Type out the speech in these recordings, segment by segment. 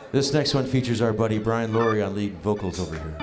This next one features our buddy Brian Laurie on lead vocals over here.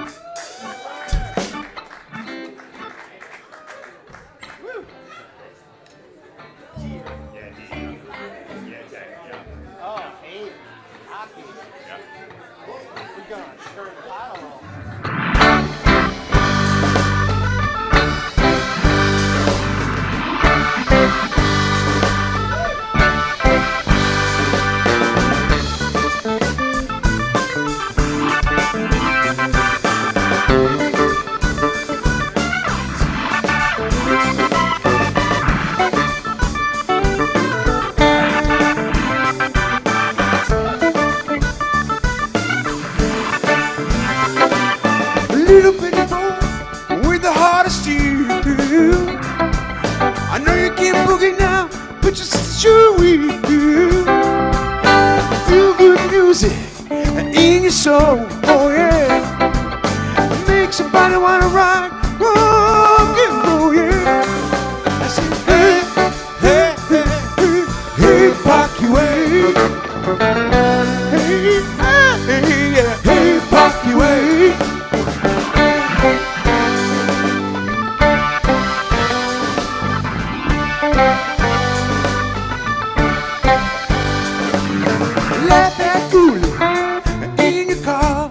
Little bitty boy with the heart of steel. I know you can't boogie now, but you sure will. Feel good music in your soul, oh yeah. Makes your body wanna rock, oh yeah. I say, hey, hey, hey, hey, hey, Parky Way. Hey, hey, yeah, hey, Parky Way. Let that coolie in your car.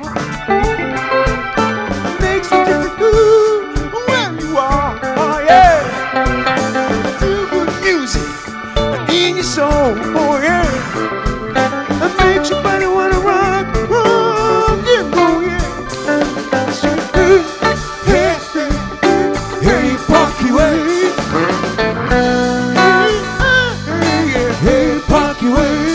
Makes you different where you are, oh yeah. Feel good music in your soul, oh yeah. It makes your body wanna rock, oh yeah, oh yeah. So, hey, hey, hey, hey, Parky Way. Hey, hey, hey, Parky Way.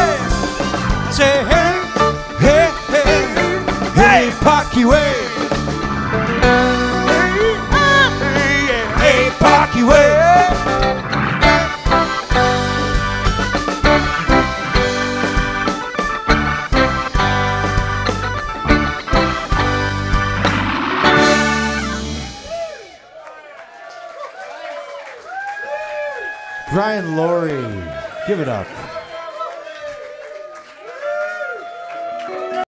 Parky Way. Hey, Parky Way. Brian Laurie, give it up.